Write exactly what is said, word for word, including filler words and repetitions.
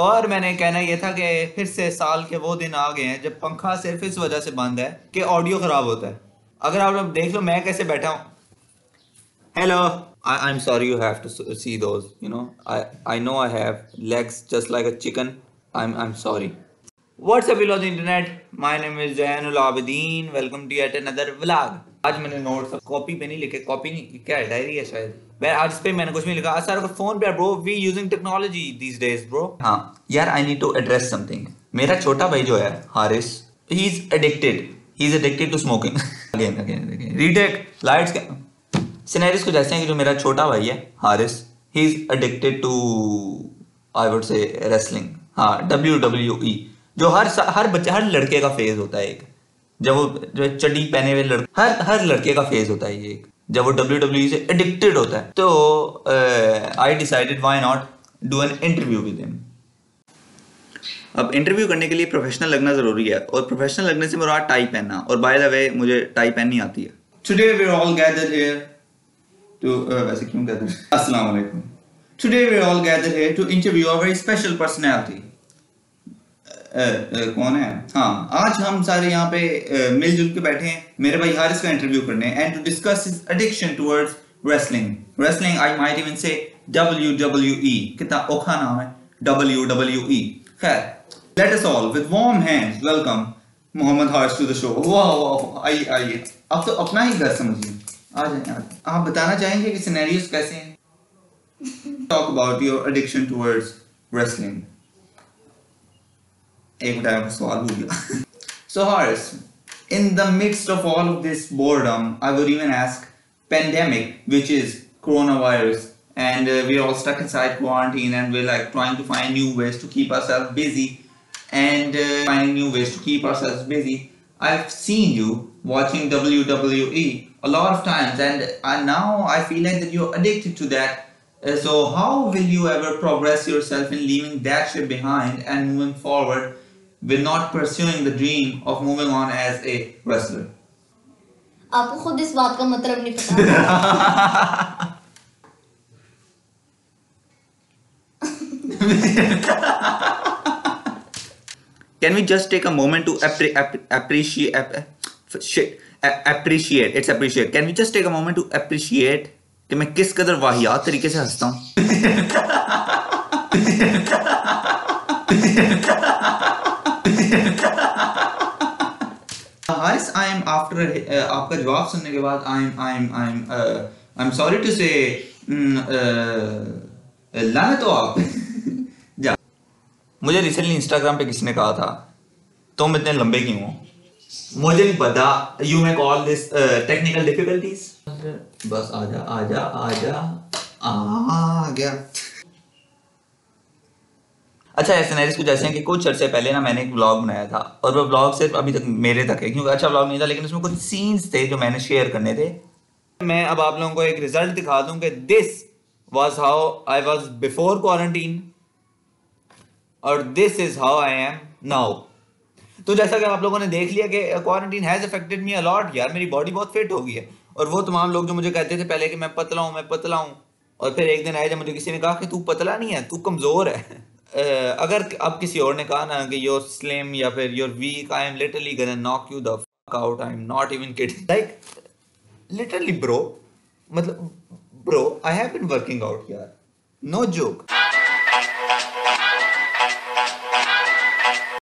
और मैंने कहना ये था कि फिर से साल के वो दिन आ गए हैं जब पंखा सिर्फ इस वजह से बंद है कि ऑडियो खराब होता है। अगर आप लोग देख लो मैं कैसे बैठा हूँ। Hello, I am sorry you have to see those, you know, I I know I have legs just like a chicken. I am I am sorry. What's up below the internet? My name is Jainul Abidin. Welcome to yet another vlog. आज मैंने notes copy पे नहीं लिखे, copy नहीं क्या है, diary है शायद। मैं आज इस पे मैंने कुछ नहीं लिखा। आज सारा फोन पे bro, we using technology these days bro. हाँ यार, I need to address something. मेरा छोटा भाई जो है Haris, he is addicted he is addicted to smoking. Again again again retake lights के सिनेरियोस कुछ ऐसे हैं कि जो मेरा छोटा भाई है Haris, he is addicted to, I would say, wrestling. हाँ, डब्ल्यू डब्ल्यू ई, जो हर हर बच्चे हर लड़के का फेज होता है एक, जब वो जो चड्डी पहने हुए लड़के, हर हर लड़के का फेज होता है ये एक, जब वो डब्ल्यू डब्ल्यू ई से एडिक्टेड होता है। तो I decided why not do an interview with him. अब इंटरव्यू करने के लिए प्रोफेशनल लगना जरूरी है, और प्रोफेशनल लगने से मुराद टाई पहनना, और बाय द वे मुझे टाई पहननी आती है। Today we are all gathered here to, वैसे क्यों गैदर्ड, अस्सलाम वालेकुम। Today we are all gathered here to interview a very special personality. Uh, uh, कौन है? हाँ, आज हम सारे यहाँ पे uh, मिलजुल के बैठे हैं मेरे भाई हारिस का इंटरव्यू करने, and to discuss his addiction towards wrestling. Wrestling, I might even say W W E. कितना औखा नाम है, डब्ल्यू डब्ल्यू ई। खैर, let us all with warm hands welcome Mohammad Haris to the show. वाह वाह, आइए आइए, अब तो अपना ही घर समझिए। आ जाए। आप बताना चाहेंगे कि सिनेरियोस कैसे हैं? Talk about your addiction towards wrestling. एक टाइम सवाल भूल गया। So Haris, in the midst of all of this boredom, I would even ask, pandemic, which is coronavirus, and uh, we're all stuck inside quarantine, and we're like trying to find new ways to keep ourselves busy, and uh, finding new ways to keep ourselves busy. I've seen you watching W W E a lot of times, and uh, now I feel like that you're addicted to that. Uh, so how will you ever progress yourself in leaving that shit behind and moving forward with not pursuing the dream of moving on as a wrestler? आपको खुद इस बात का मतलब नहीं पता। Can we just take a moment to appre app appreciate app shit appreciate it's appreciate can we just take a moment to appreciate कि मैं किस कदर वाहियात तरीके से हंसता हूँ? हारिस, आई एम आफ्टर आपका जवाब सुनने के बाद I am I am I am I am sorry to say, लानत हो आप। जा, मुझे रिसेंटली इंस्टाग्राम पे किसी ने कहा था तुम इतने लंबे क्यों हो? मुझे नहीं पता, you may call this technical difficulties. बस आजा आजा आजा, आ गया। अच्छा, ऐसे सिनेरियोस कुछ ऐसे हैं कि कुछ अर्से पहले ना मैंने एक व्लॉग बनाया था, और वो व्लॉग सिर्फ अभी तक मेरे तक है, क्योंकि अच्छा व्लॉग नहीं था, लेकिन उसमें कुछ सीन्स थे जो मैंने शेयर करने थे। मैं अब आप लोगों को एक रिजल्ट दिखा दूं कि this was how I was before quarantine, और this is how I am now. तो जैसा कि आप लोगों ने देख लिया कि quarantine has affected me a lot. यार, मेरी बॉडी बहुत फिट हो गई है, और वो तमाम लोग जो मुझे कहते थे पहले कि मैं पतला हूँ मैं पतला हूँ, और फिर एक दिन आया जब मुझे किसी ने कहा कि तू पतला नहीं है, तू कमज़ोर है। uh, अगर अब किसी और ने कहा ना कि योर स्लिम या फिर your weak, I am literally gonna knock you the fuck out. I am not even kidding, like literally bro, मतलब bro, I have been working out यार, नो जोक।